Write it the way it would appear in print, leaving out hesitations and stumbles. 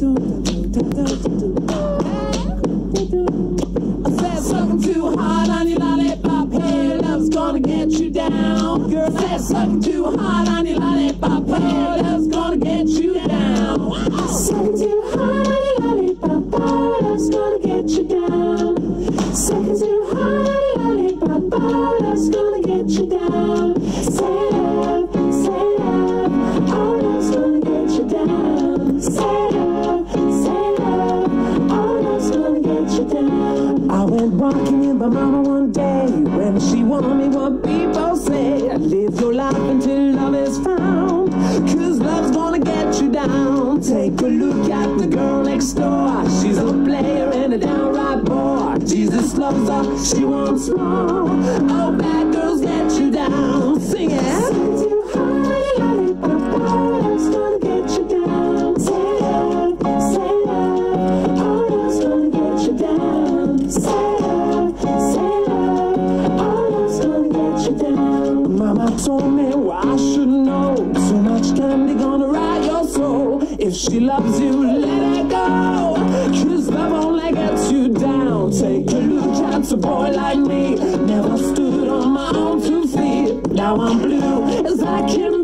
said sucking too hard on your lollipop, hey, love's gonna get you down. Girl said sucking too hard on your lollipop, hey, love's gonna get you down. Sucking too hard on your lollipop, oh, love's gonna get you down. Sucking too hard on your lollipop, oh, love's gonna get you down. Say love, oh, love's gonna get you down. Say love, oh, love's gonna get you down. I went walking in by mama one day when she warned me what people say. Live your life until love is found, 'cause love's gonna get you down. Take a look at the girl next door. She's a player and a downright bore. Jesus loves her, she wants more. Oh, bad girls get you down. Sing it. Sucking too hard on your lollipop, oh, love's gonna get you down. Say love, oh, love's gonna get you down. Say love, oh, love's gonna get you down. Mama told me what I should know. Too much candy gonna rot your soul. If she loves you, let her go, 'cause love only gets you down. Take a look at a boy like me. Never stood on my own 2 feet. Now I'm blue as I can